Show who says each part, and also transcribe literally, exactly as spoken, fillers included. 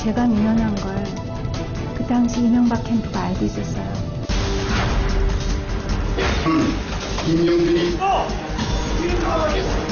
Speaker 1: 제가 민원한 걸 그 당시 이명박 캠프가 알고 있었어요.
Speaker 2: 김영준이